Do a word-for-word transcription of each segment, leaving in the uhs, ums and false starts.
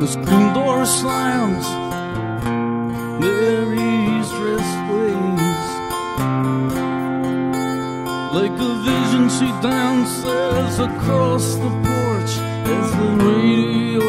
The screen door slams, Mary's dress waves. Like a vision she dances across the porch as the radio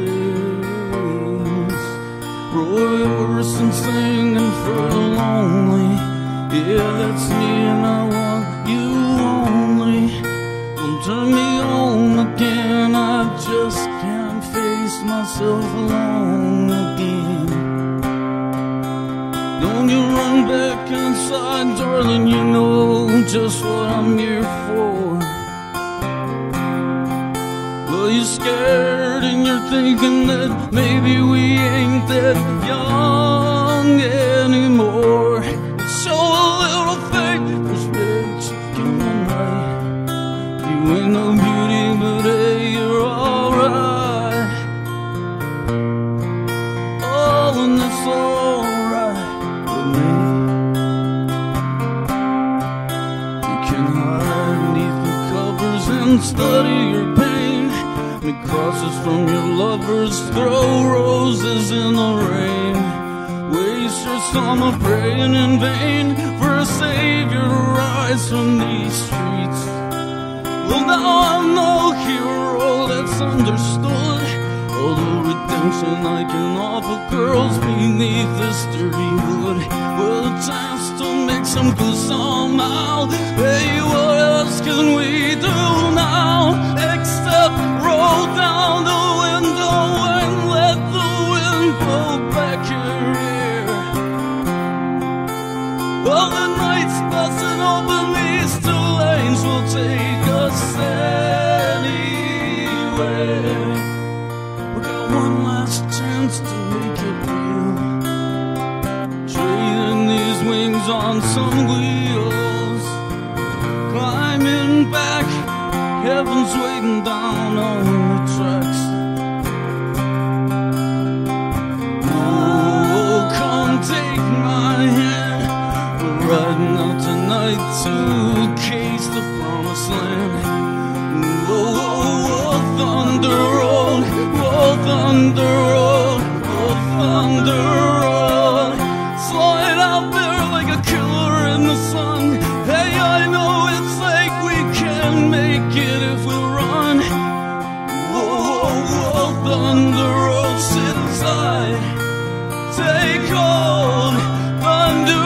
plays. Roy Orbison singing for lonely. Yeah, that's me and I want you only. Don't turn me on again, I just can't face myself alone again. Don't you run back inside, darling, you know just what I'm here for. Well, you're scared and you're thinking that maybe we ain't that young anymore. Show a little faith, respect you can right. You ain't no beauty, but hey, you're alright. Oh, and that's alright with me. You can hide beneath the covers and study your pain. Make crosses from your lovers, throw roses in the rain. Waste your summer praying in vain for a savior to rise from these streets. Well, now I'm no hero that's understood, although redemption I can offer girls beneath this dirty hood. Well, a chance to make some good somehow. Hey, what else can we do now except roll down the window and let the wind blow back your ear? Well, the night's busting open, these two lanes will take us anywhere. We got one last chance to make it real, trading these wings on some wheels. Climbing back, heaven's waiting down on the tracks. Oh, come take my hand, we're riding out tonight to case the promised land. Oh, oh, oh, thunder road, oh, thunder road, oh, thunder road. Slide out there like a killer in the sun. Hey, I know it's like we can make it if we run. Whoa, whoa, whoa, thunder road, sit inside, take hold, thunder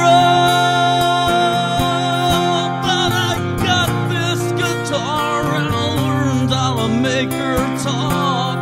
road. But I got this guitar and I learned how to make her talk.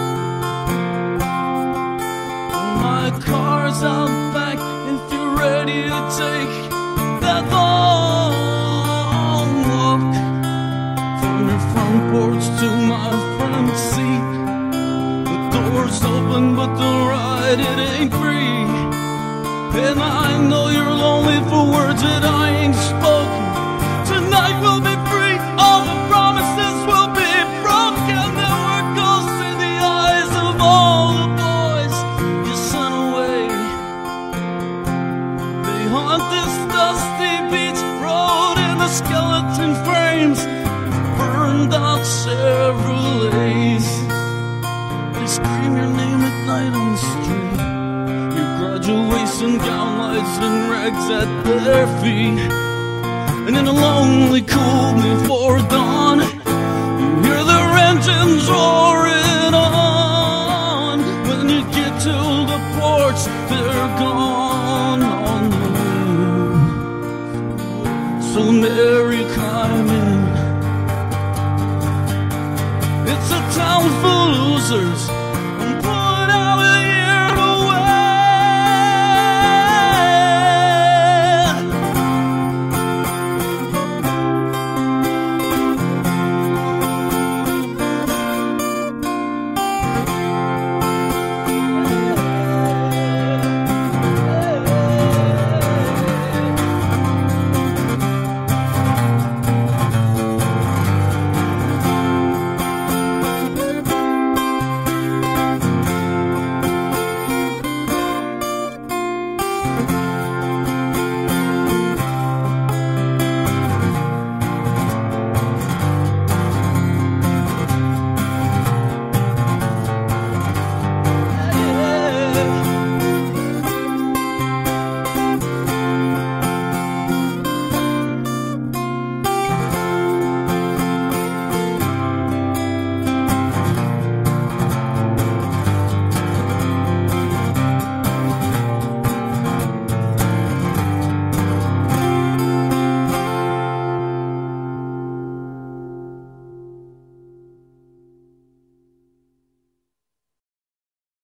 My car's out back if you're ready to take that long walk from your front porch to my front seat. The door's open but the ride, it ain't free. And I know you're lonely for words that I ain't spoken. Tonight we'll be free, all the promises will be broken. There were ghosts in the eyes of all the boys you sent away. They haunt this dusty beach road in the skeleton frames, burned out Chevrolets. They scream your name at night on the street. Your graduation gown lights and rags at their feet. And in a lonely cold before dawn, you hear their engines roaring on. When you get to the porch, they're gone on the wind. So Mary, climb in. It's a town full of losers,